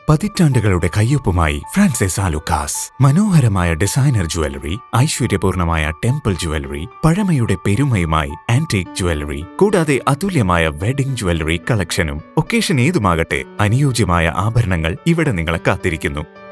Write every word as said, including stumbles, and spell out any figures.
പതിറ്റാണ്ടുകളുടെ കയ്യൊപ്പുമായി ഫ്രാൻസിസ് ആലുക്കാസ്. മനോഹരമായ designer jewellery, ഐശ്വര്യപൂർണമായ ടെമ്പിൾ ജ്വല്ലറി, പഴമയുടെ പെരുമയുമായി ആന്റിക് ജ്വല്ലറി, കൂടാതെ അതുല്യമായ വെഡിംഗ് ജ്വല്ലറി കളക്ഷനും. ഒക്കേഷൻ ഏതുമാകട്ടെ, അനുയോജ്യമായ ആഭരണങ്ങൾ ഇവിടെ നിങ്ങളെ കാത്തിരിക്കുന്നു.